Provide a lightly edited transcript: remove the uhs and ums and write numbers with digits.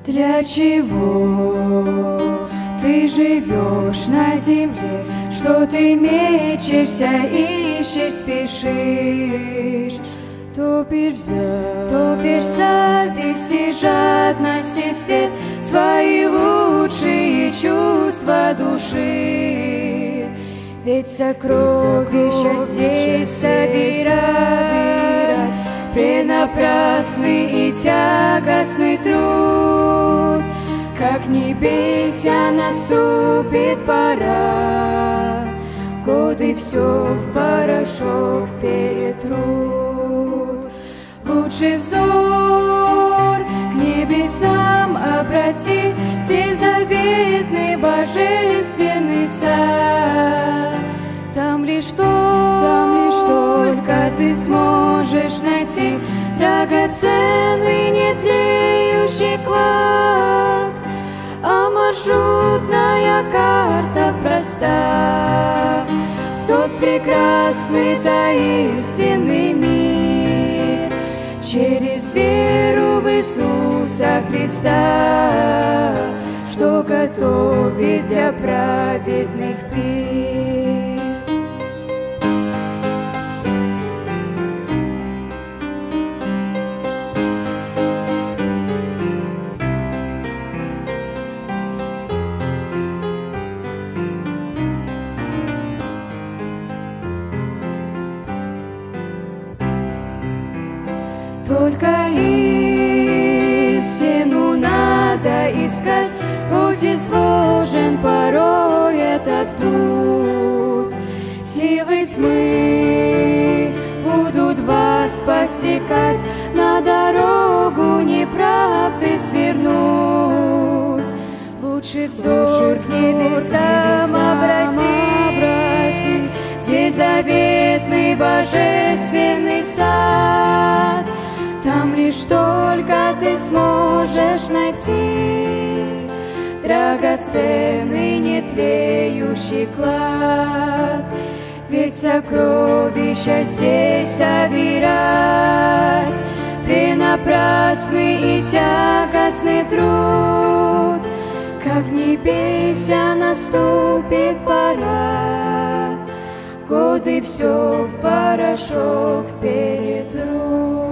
Для чего ты живешь на земле, что ты мечешься, ищешь, спешишь? Топишь в зависти, жадности свет, свои лучшие чувства души. Ведь сокровища здесь собирать пренапрасный и тягостный труд. Как ни бейся, наступит пора, годы все в порошок перетрут. Лучший взор к небесам обрати, где заветный божественный сад. Там лишь только ты сможешь найти драгоценный нетлеющий клад. А маршрутная карта проста в тот прекрасный таинственный мир, через веру в Иисуса Христа, что готовит для праведных пир. Только истину надо искать, хоть и сложен порой этот путь. Силы тьмы будут вас посекать, на дорогу неправды свернуть. Лучше взор к небесам обрати, где заветный божественный сад. Там лишь только ты сможешь найти драгоценный нетлеющий клад. Ведь сокровища здесь собирать пренапрасный и тягостный труд. Как ни бейся, наступит пора, годы все в порошок перетрут.